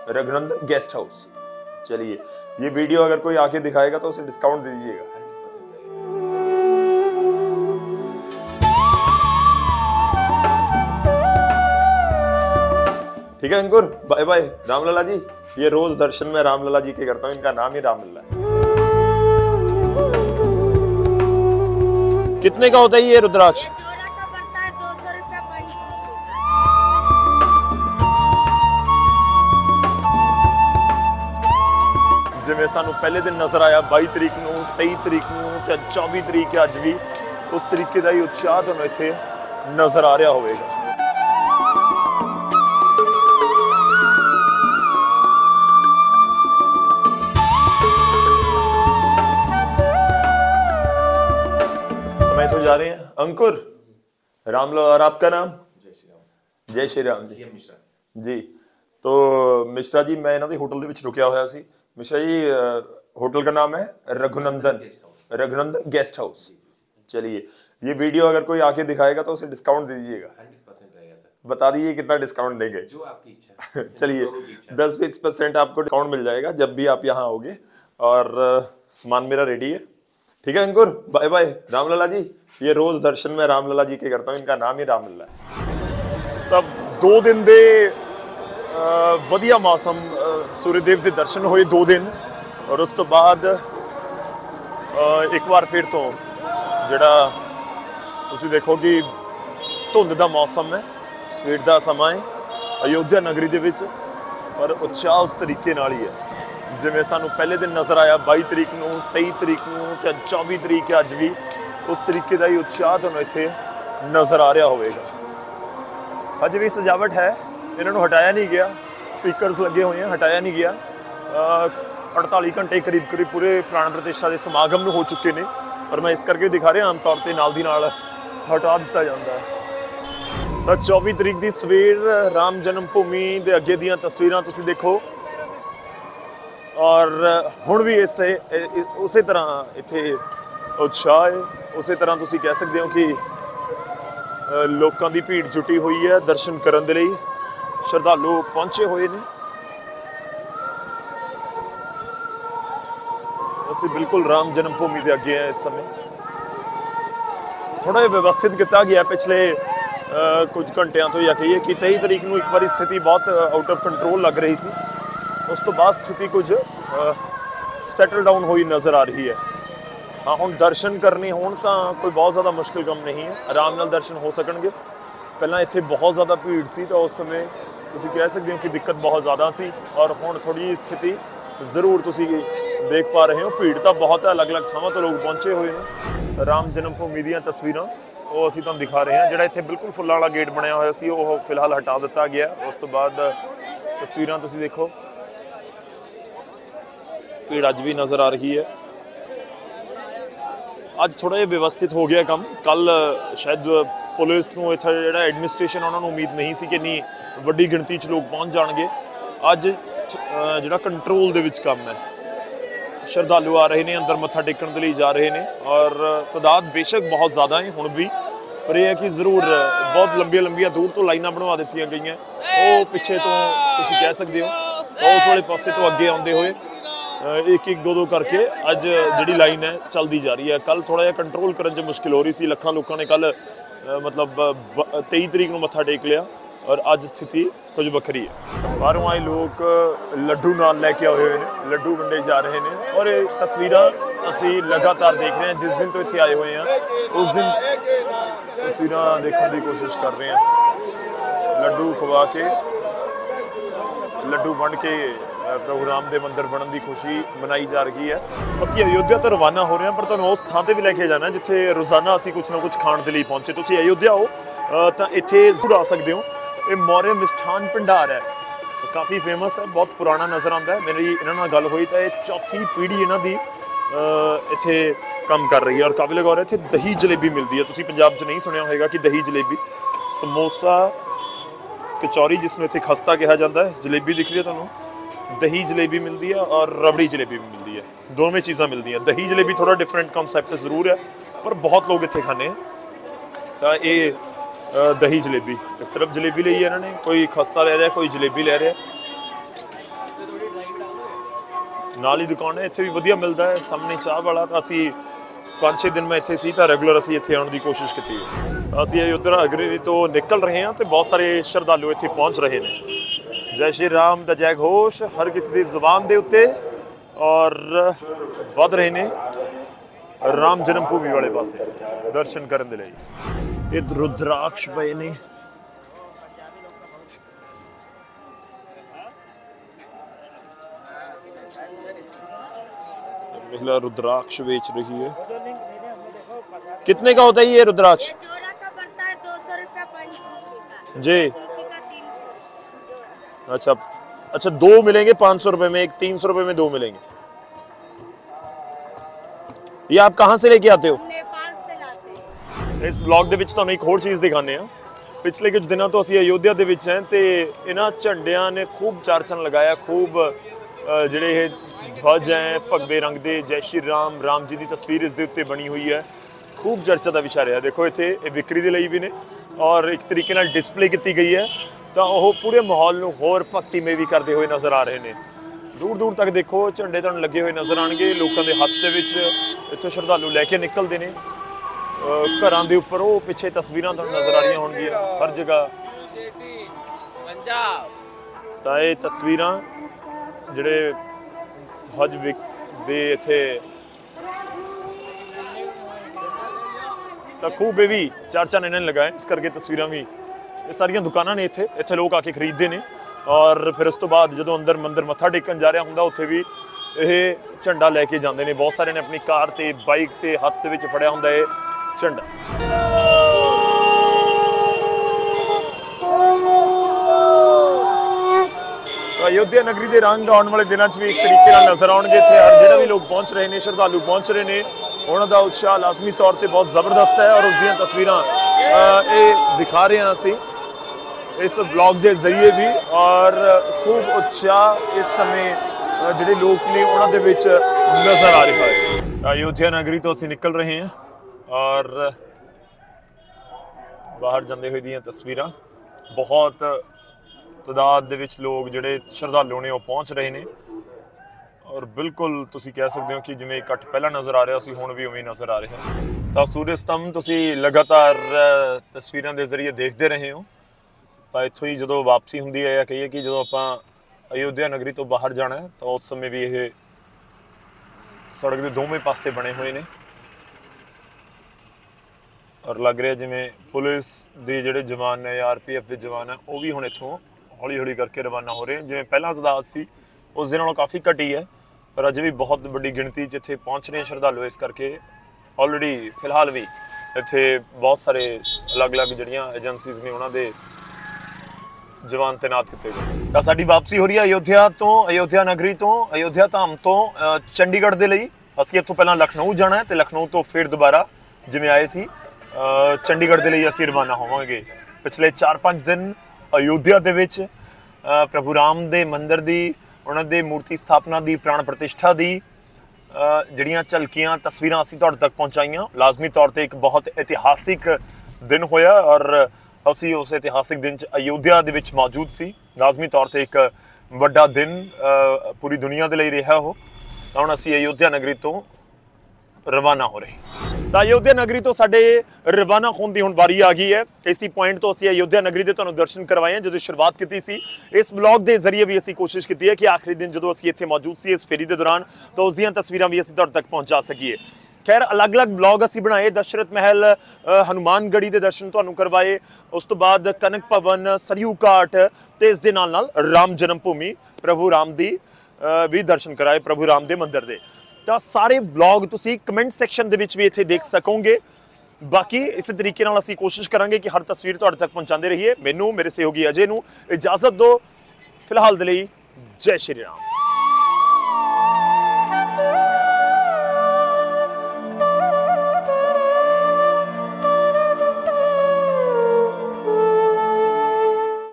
Raghunandan guest house. चलिए, ये video अगर कोई आके दिखाएगा तो उसे डिस्काउंट दीजिएगा। ठीक है अंकुर, बाय बाय। रामलला जी, ये रोज दर्शन में रामलला जी के करता हूँ, इनका नाम ही रामलला है। कितने का होता है ये रुद्राक्ष? जिवें सानू पहले दिन नजर आया 22 तरीक नूं, 23 तरीक नूं ते 24 तरीक अज भी उस तरीके का ही उत्साह तुहानूं इत्थे नजर आ रहा होवेगा। तो मैं तो जा रहे हैं अंकुर, रामलाल, और आपका नाम? जय श्री राम। जय श्री राम जी। मिश्रा जी, तो मिश्रा जी, मैं इन्हां दे होटल दे विच रुकिया होया सी। मिश्रा जी, होटल का नाम है रघुनंदन गेस्ट हाउस। चलिए, ये वीडियो अगर कोई आके दिखाएगा तो उसे डिस्काउंट दीजिएगा। 100% रहेगा सर। बता दीजिए कितना डिस्काउंट देंगे? जो आपकी इच्छा। चलिए, 10-20% आपको डिस्काउंट मिल जाएगा जब भी आप यहाँ आओगे। और सामान मेरा रेडी है। ठीक है अंकुर, बाय बाय। रामलला जी, ये रोज दर्शन में रामलला जी के करता हूँ, इनका नाम ही रामलला है। तब 2 दिन दे वधिया मौसम, सूर्यदेव के दर्शन होए 2 दिन, और उस तो बाद एक बार फिर तो जिहड़ा तुसीं देखो कि धुंध का मौसम है, सवेर का समा है अयोध्या नगरी दे विच, पर उत्साह उस तरीके नाल ही है जिवें सानू पहले दिन नजर आया 22 तरीक नूं, 23 तरीक नूं ते 24 तरीक अज भी उस तरीके का ही उत्साह तुहानूं इत्थे नजर आ रहा होवेगा। अज भी सजावट है, इन्होंने हटाया नहीं गया, स्पीकर्स लगे हुए हैं, हटाया नहीं गया। 48 घंटे करीब पूरे प्राण प्रतिष्ठा के समागम हो चुके हैं, और मैं इस करके दिखा रहा, आम तौर पर नाल दी नाल हटा दिता जाता है। तो 24 तरीक की सवेर राम जन्म भूमि के अगे दियां तस्वीरां तुसीं देखो, और हुण भी उस तरह इत्थे उत्साह है। उस तरह तुसीं कह सकते हो कि लोगों की भीड़ जुटी हुई है दर्शन करने के लिए, श्रद्धालु पहुंचे हुए ने। ਅਸੀਂ बिल्कुल राम जन्म भूमि के अगे हैं इस समय। थोड़ा व्यवस्थित किया गया पिछले कुछ घंटिया तो, या कहिए कि 23 तरीक को एक बार स्थिति बहुत आउट ऑफ कंट्रोल लग रही सी, उस तो बाद स्थिति कुछ सैटल डाउन हुई नज़र आ रही है। हाँ, हुण दर्शन करने होण तां कोई बहुत ज़्यादा मुश्किल काम नहीं है, आराम नाल दर्शन हो सकणगे। पहला इत्थे बहुत ज़्यादा भीड़ सी, तो उस समय तुसीं कह सकते हो कि दिक्कत बहुत ज़्यादा सी, और हुण थोड़ी स्थिति जरूर तुसीं देख पा रहे हो। भीड़ तो बहुत है, अलग अलग थावां तो लोग पहुंचे हुए हैं। राम जन्म भूमि दी तस्वीरां वो असीं तुहानूं दिखा रहे हैं। जिहड़ा इत्थे बिल्कुल फुल्लां वाला गेट बनया होया सी, वो फिलहाल हटा दिता गया। उस तो बाद तस्वीरां तुसीं देखो, भीड़ अज भी नज़र आ रही है। अज थोड़ा जिहा व्यवस्थित हो गया काम। कल शायद पुलिस को इत्थे जिहड़ा एडमिनिस्ट्रेशन उन्होंने उम्मीद नहीं सी कि इन्नी वड्डी गिणती च लोग पहुँच जाणगे। अज जिहड़ा कंट्रोल दे विच काम है, श्रद्धालु आ रहे हैं, अंदर मत्था टेकण के लिए जा रहे हैं, और तादाद बेशक बहुत ज़्यादा है हुण भी, पर यह है कि जरूर बहुत लंबिया लंबिया दूर तो लाइनां बनवा दित्तियां गईयां। वो पिछे तो तुसीं कह सकते हो, तो उस वाले पासे तो अगे आउंदे होए एक एक दो करके अज जिहड़ी लाइन है चलती जा रही है। कल थोड़ा जिहा कंट्रोल करने च मुश्किल हो रही सी, लखां लोगों ने कल मतलब 23 तरीक को मत्था टेक लिया, और अज स्थिति कुछ वखरी है। बाहरों आए लोग लड्डू नाल लैके आए हुए हैं, लड्डू वंडे जा रहे हैं, और ये तस्वीरां असी लगातार देख रहे हैं। जिस दिन तो इत्थे आए हुए हैं उस दिन तस्वीरां देखने की कोशिश कर रहे हैं। लड्डू खवा के, लड्डू वंड के प्रभु राम दे मंदिर बनने की खुशी मनाई जा रही है। असी अयोध्या तो रवाना हो रहे हैं, पर तुहानूं उस थां ते भी लैके जाना जिथे रोज़ाना असी कुछ ना कुछ खाण के लिए पहुंचे। तुसीं अयोध्या हो तो इत्थे जरूर आ सकते हो। ये मौर्य मिष्ठान भंडार है, काफ़ी फेमस है, बहुत पुराना नज़र आता है। मेरी इन्हां नाल गल हुई तो यह 4थी पीढ़ी इन्हां दी इत्थे काम कर रही है। और काबिल गौर है, इत्थे दही जलेबी मिलती है। तुसीं पंजाब च नहीं सुनिया होगा कि दही जलेबी, समोसा, कचौरी जिसमें इत्थे खस्ता कहा जाता है, जलेबी दिख रही है तुहानूं, दही जलेबी मिलती है और रबड़ी जलेबी भी मिलती है। दोवें चीज़ां मिलती हैं। दही जलेबी थोड़ा डिफरेंट कॉन्सैप्ट जरूर है, पर बहुत लोग इत्थे खाने। तो ये दही जलेबी सिर्फ जलेबी ली है इन्होंने, कोई खस्ता ले रहा, कोई जलेबी ले रहा। ਨਾਲ ਹੀ ਦੁਕਾਨ ਹੈ, ਇੱਥੇ ਵੀ ਵਧੀਆ ਮਿਲਦਾ ਹੈ। ਸਾਹਮਣੇ ਚਾਹ ਵਾਲਾ ਤਾਂ ਅਸੀਂ 5-6 ਦਿਨ ਮੈਂ ਇੱਥੇ ਸੀ ਤਾਂ ਰੈਗੂਲਰ ਅਸੀਂ ਇੱਥੇ ਆਉਣ ਦੀ ਕੋਸ਼ਿਸ਼ ਕੀਤੀ ਹੈ। ਅਸੀਂ ਅਯੋਧਿਆ ਨਗਰੀ ਤੋਂ ਨਿਕਲ ਰਹੇ ਹਾਂ ਤੇ ਬਹੁਤ ਸਾਰੇ ਸ਼ਰਧਾਲੂ ਇੱਥੇ ਪਹੁੰਚ ਰਹੇ ਨੇ। ਜੈ ਸ਼੍ਰੀ ਰਾਮ ਦਾ ਜੈ ਘੋਸ਼ ਹਰ ਕਿਸੇ ਦੀ ਜ਼ੁਬਾਨ ਦੇ ਉੱਤੇ ਔਰ ਵੱਧ ਰਹੇ ਨੇ ਰਾਮ ਜਨਮ ਭੂਮੀ ਵਾਲੇ ਪਾਸੇ ਦਰਸ਼ਨ ਕਰਨ ਦੇ ਲਈ। ਇਹ ਰੁਦਰਾਕਸ਼ ਪਏ ਨੇ, महिला रुद्राक्ष बेच रही है। कितने का होता है ये रुद्राक्ष? जोड़ा का पड़ता है 200 रुपया पंच जी। का 300। अच्छा अच्छा, दो मिलेंगे 500 रुपए में, एक 300 रुपए में दो मिलेंगे। ये आप कहाँ से लेके आते हो? हम नेपाल से लाते हैं। ਇਸ ਵਲੌਗ ਦੇ ਵਿੱਚ ਤੁਹਾਨੂੰ ਇੱਕ ਹੋਰ ਚੀਜ਼ ਦਿਖਾਉਂਦੇ ਆ। ਪਿਛਲੇ ਕੁਝ ਦਿਨਾਂ ਤੋਂ ਅਸੀਂ ਅਯੋਧਿਆ ਦੇ ਵਿੱਚ ਹਾਂ ਤੇ ਇਹਨਾਂ ਝੰਡਿਆਂ ਨੇ ਖੂਬ ਚਾਰਚਣ ਲਗਾਇਆ। ਖੂਬ ਜਿਹੜੇ ਇਹ ਧਵਜ ਹੈ ਭਗਵੇ ਰੰਗ ਦੇ, ਜੈ ਸ਼੍ਰੀ ਰਾਮ, ਰਾਮ ਜੀ ਦੀ ਤਸਵੀਰ ਇਸ ਦੇ ਉੱਤੇ ਬਣੀ ਹੋਈ ਹੈ। ਖੂਬ ਚਰਚਾ ਦਾ ਵਿਸ਼ਾ ਰਿਹਾ। ਦੇਖੋ ਇੱਥੇ ਇਹ ਵਿਕਰੀ ਦੇ ਲਈ ਵੀ ਨੇ ਔਰ ਇੱਕ ਤਰੀਕੇ ਨਾਲ ਡਿਸਪਲੇ ਕੀਤੀ ਗਈ ਹੈ ਤਾਂ ਉਹ ਪੂਰੇ ਮਾਹੌਲ ਨੂੰ ਹੋਰ ਭਗਤੀਮਈ ਵੀ ਕਰਦੇ ਹੋਏ ਨਜ਼ਰ ਆ ਰਹੇ ਨੇ। ਦੂਰ ਦੂਰ ਤੱਕ ਦੇਖੋ ਝੰਡੇ ਤੁਹਾਨੂੰ ਲੱਗੇ ਹੋਏ ਨਜ਼ਰ ਆਣਗੇ। ਲੋਕਾਂ ਦੇ ਹੱਥ ਦੇ ਵਿੱਚ ਇੱਥੋਂ ਸ਼ਰਧਾਲੂ ਲੈ ਕੇ ਨਿਕਲਦੇ ਨੇ। ਘਰਾਂ ਦੇ ਉੱਪਰ ਉਹ ਪਿੱਛੇ ਤਸਵੀਰਾਂ ਤੁਹਾਨੂੰ ਨਜ਼ਰ ਆ ਰਹੀਆਂ ਹੋਣਗੀਆਂ ਹਰ ਜਗ੍ਹਾ। ਤਾਂ ਇਹ ਤਸਵੀਰਾਂ ਜਿਹੜੇ ਹਜ ਦੇ ਇੱਥੇ ਤਾਂ ਖੂਬ ਇਹ ਵੀ ਚਾਰਚਾ ਇਹਨਾਂ ਨੇ ਲਗਾਇਆ। ਇਸ ਕਰਕੇ ਤਸਵੀਰਾਂ ਵੀ ਇਹ ਸਾਰੀਆਂ ਦੁਕਾਨਾਂ ਨੇ ਇੱਥੇ ਲੋਕ ਆ ਕੇ ਖਰੀਦਦੇ ਨੇ ਔਰ ਫਿਰ ਉਸ ਤੋਂ ਬਾਅਦ ਜਦੋਂ ਅੰਦਰ ਮੰਦਿਰ ਮੱਥਾ ਟੇਕਣ ਜਾ ਰਿਹਾ ਹੁੰਦਾ ਉੱਥੇ ਵੀ ਇਹ ਝੰਡਾ ਲੈ ਕੇ ਜਾਂਦੇ ਨੇ। ਬਹੁਤ ਸਾਰੇ ਨੇ ਆਪਣੀ ਕਾਰ ਤੇ ਬਾਈਕ ਤੇ ਹੱਥ ਦੇ ਵਿੱਚ ਫੜਿਆ ਹੁੰਦਾ ਇਹ ਝੰਡਾ। ਅਯੋਧਿਆ ਨਗਰੀ ਦੇ ਰੰਗ ਆਉਣ ਵਾਲੇ ਦਿਨਾਂ 'ਚ ਵੀ ਇਸ ਤਰੀਕੇ ਨਾਲ ਨਜ਼ਰ ਆਉਣਗੇ। ਇੱਥੇ ਹਰ ਜਿਹੜਾ ਵੀ ਲੋਕ ਪਹੁੰਚ ਰਹੇ ਨੇ, ਸ਼ਰਧਾਲੂ ਪਹੁੰਚ ਰਹੇ ਨੇ, ਉਹਨਾਂ ਦਾ ਉਤਸ਼ਾਹ ਲਾਜ਼ਮੀ ਤੌਰ ਤੇ ਬਹੁਤ ਜ਼ਬਰਦਸਤ ਹੈ ਔਰ ਉਸ ਦੀਆਂ ਤਸਵੀਰਾਂ ਇਹ ਦਿਖਾ ਰਹੇ ਹਾਂ ਅਸੀਂ ਇਸ ਵਲੌਗ ਦੇ ਜ਼ਰੀਏ ਵੀ। ਔਰ ਖੂਬ ਉਤਸ਼ਾਹ ਇਸ ਸਮੇਂ ਜਿਹੜੇ ਲੋਕ ਨੇ ਉਹਨਾਂ ਦੇ ਵਿੱਚ ਨਜ਼ਰ ਆ ਰਿਹਾ ਹੈ। ਅਯੋਧਿਆ ਨਗਰੀ ਤੋਂ ਅਸੀਂ ਨਿਕਲ ਰਹੇ ਹਾਂ ਔਰ ਬਾਹਰ ਜਾਂਦੇ ਹੋਏ ਦੀਆਂ ਤਸਵੀਰਾਂ। ਬਹੁਤ ਤਾਦਾਦ ਦੇ ਵਿੱਚ ਲੋਕ ਜਿਹੜੇ ਸ਼ਰਧਾਲੂ ਨੇ ਉਹ ਪਹੁੰਚ ਰਹੇ ਨੇ ਔਰ ਬਿਲਕੁਲ ਤੁਸੀਂ ਕਹਿ ਸਕਦੇ ਹੋ ਕਿ ਜਿਵੇਂ ਇਕੱਠ ਪਹਿਲਾਂ ਨਜ਼ਰ ਆ ਰਿਹਾ ਸੀ ਹੁਣ ਵੀ ਉਵੇਂ ਨਜ਼ਰ ਆ ਰਿਹਾ। ਤਾਂ ਸੂਰਜ ਸਤੰਭ ਤੁਸੀਂ ਲਗਾਤਾਰ ਤਸਵੀਰਾਂ ਦੇ ਜ਼ਰੀਏ ਦੇਖਦੇ ਰਹੇ ਹੋ। ਤਾਂ ਇੱਥੋਂ ਹੀ ਜਦੋਂ ਵਾਪਸੀ ਹੁੰਦੀ ਹੈ ਜਾਂ ਕਹੀਏ ਕਿ ਜਦੋਂ ਆਪਾਂ ਅਯੋਧਿਆ ਨਗਰੀ ਤੋਂ ਬਾਹਰ ਜਾਣਾ ਹੈ ਤਾਂ ਉਸ ਸਮੇਂ ਵੀ ਇਹ ਸੜਕ ਦੇ ਦੋਵੇਂ ਪਾਸੇ ਬਣੇ ਹੋਏ ਨੇ ਔਰ ਲੱਗ ਰਿਹਾ ਜਿਵੇਂ ਪੁਲਿਸ ਦੇ ਜਿਹੜੇ ਜਵਾਨ ਨੇ, ਆਰਪੀਐਫ ਦੇ ਜਵਾਨ ਹੈ, ਉਹ ਵੀ ਹੁਣ ਇੱਥੋਂ ਹੌਲੀ ਹੌਲੀ ਕਰਕੇ ਰਵਾਨਾ ਹੋ ਰਹੇ। ਜਿਵੇਂ ਪਹਿਲਾਂ ਤਾਦਾਦ ਸੀ ਉਸ ਦੇ ਨਾਲੋਂ ਕਾਫੀ ਘਟੀ ਹੈ ਪਰ ਅਜੇ ਵੀ ਬਹੁਤ ਵੱਡੀ ਗਿਣਤੀ ਜਿੱਥੇ ਪਹੁੰਚ ਰਹੇ ਸ਼ਰਧਾਲੂ। ਇਸ ਕਰਕੇ ਆਲਰੇਡੀ ਫਿਲਹਾਲ ਵੀ ਇੱਥੇ ਬਹੁਤ ਸਾਰੇ ਅਲੱਗ-ਅਲੱਗ ਜਿਹੜੀਆਂ ਏਜੰਸੀਜ਼ ਨੇ ਉਹਨਾਂ ਦੇ ਜਵਾਨ ਤੈਨਾਤ ਕੀਤੇ ਗਏ। ਤਾਂ ਸਾਡੀ ਵਾਪਸੀ ਹੋ ਰਹੀ ਹੈ ਅਯੋਧਿਆ ਤੋਂ, ਅਯੋਧਿਆ ਨਗਰੀ ਤੋਂ, ਅਯੋਧਿਆ ਧਾਮ ਤੋਂ ਚੰਡੀਗੜ੍ਹ ਦੇ ਲਈ। ਅਸੀਂ ਇੱਥੋਂ ਪਹਿਲਾਂ ਲਖਨਊ ਜਾਣਾ ਹੈ ਤੇ ਲਖਨਊ ਤੋਂ ਫਿਰ ਦੁਬਾਰਾ ਜਿਵੇਂ ਆਏ ਸੀ ਚੰਡੀਗੜ੍ਹ ਦੇ ਲਈ ਅਸੀਂ ਰਵਾਨਾ ਹੋਵਾਂਗੇ। ਪਿਛਲੇ 4-5 ਦਿਨ ਅਯੋਧਿਆ ਦੇ ਵਿੱਚ ਪ੍ਰਭੂ ਰਾਮ ਦੇ ਮੰਦਿਰ ਦੀ, ਉਹਨਾਂ ਦੇ ਮੂਰਤੀ ਸਥਾਪਨਾ ਦੀ, ਪ੍ਰਾਣ ਪ੍ਰਤਿਸ਼ਠਾ ਦੀ ਜਿਹੜੀਆਂ ਝਲਕੀਆਂ ਤਸਵੀਰਾਂ ਅਸੀਂ ਤੁਹਾਡੇ ਤੱਕ ਪਹੁੰਚਾਈਆਂ। ਲਾਜ਼ਮੀ ਤੌਰ ਤੇ ਇੱਕ ਬਹੁਤ ਇਤਿਹਾਸਿਕ ਦਿਨ ਹੋਇਆ ਔਰ ਅਸੀਂ ਉਸ ਇਤਿਹਾਸਿਕ ਦਿਨ 'ਚ ਅਯੋਧਿਆ ਦੇ ਵਿੱਚ ਮੌਜੂਦ ਸੀ। ਲਾਜ਼ਮੀ ਤੌਰ ਤੇ ਇੱਕ ਵੱਡਾ ਦਿਨ ਪੂਰੀ ਦੁਨੀਆ ਦੇ ਲਈ ਰਿਹਾ ਉਹ। ਤਾਂ ਹੁਣ ਅਸੀਂ ਅਯੋਧਿਆ ਨਗਰੀ ਤੋਂ ਰਵਾਨਾ ਹੋ ਰਹੇ। ਤਾਂ ਅਯੋਧਿਆ ਨਗਰੀ ਤੋਂ ਸਾਡੇ ਰਵਾਨਾ ਹੋਣ ਦੀ ਹੁਣ ਵਾਰੀ ਆ ਗਈ ਹੈ। ਇਸੀ ਪੁਆਇੰਟ ਤੋਂ ਅਸੀਂ ਅਯੋਧਿਆ ਨਗਰੀ ਦੇ ਤੁਹਾਨੂੰ ਦਰਸ਼ਨ ਕਰਵਾਏ ਹਨ। ਜਦੋਂ ਸ਼ੁਰੂਆਤ ਕੀਤੀ ਸੀ ਇਸ ਵਲੌਗ ਦੇ ਜ਼ਰੀਏ ਵੀ ਅਸੀਂ ਕੋਸ਼ਿਸ਼ ਕੀਤੀ ਹੈ ਕਿ ਆਖਰੀ ਦਿਨ ਜਦੋਂ ਅਸੀਂ ਇੱਥੇ ਮੌਜੂਦ ਸੀ ਇਸ ਫੇਰੀ ਦੇ ਦੌਰਾਨ ਤਾਂ ਉਸ ਦੀਆਂ ਤਸਵੀਰਾਂ ਵੀ ਅਸੀਂ ਤੁਹਾਡੇ ਤੱਕ ਪਹੁੰਚਾ ਸਕੀਏ। ਖੈਰ ਅਲੱਗ-ਅਲੱਗ ਵਲੌਗ ਅਸੀਂ ਬਣਾਏ। ਦਸ਼ਰਥ ਮਹਿਲ, ਹਨੂਮਾਨਗੜੀ ਦੇ ਦਰਸ਼ਨ ਤੁਹਾਨੂੰ ਕਰਵਾਏ। ਉਸ ਤੋਂ ਬਾਅਦ ਕਨਕ ਭਵਨ, ਸਰਯੂ ਘਾਟ ਤੇ ਇਸ ਦੇ ਨਾਲ ਰਾਮ ਜਨਮ ਭੂਮੀ, ਪ੍ਰਭੂ ਰਾਮ ਦੀ ਵੀ ਦਰਸ਼ਨ ਕਰਾਏ, ਪ੍ਰਭੂ ਰਾਮ ਦੇ ਮੰਦਿਰ ਦੇ। ਤਾਂ ਸਾਰੇ ਵਲੌਗ ਤੁਸੀਂ ਕਮੈਂਟ ਸੈਕਸ਼ਨ ਦੇ ਵਿੱਚ ਵੀ ਇੱਥੇ ਦੇਖ ਸਕੋਗੇ। ਬਾਕੀ ਇਸੇ ਤਰੀਕੇ ਨਾਲ ਅਸੀਂ ਕੋਸ਼ਿਸ਼ ਕਰਾਂਗੇ ਕਿ ਹਰ ਤਸਵੀਰ ਤੁਹਾਡੇ ਤੱਕ ਪਹੁੰਚਾਉਂਦੇ ਰਹੀਏ। ਮੈਨੂੰ, ਮੇਰੇ ਸਹਿਯੋਗੀ ਅਜੇ ਨੂੰ ਇਜਾਜ਼ਤ ਦਿਓ ਫਿਲਹਾਲ ਦੇ ਲਈ। ਜੈ ਸ਼੍ਰੀ ਰਾਮ।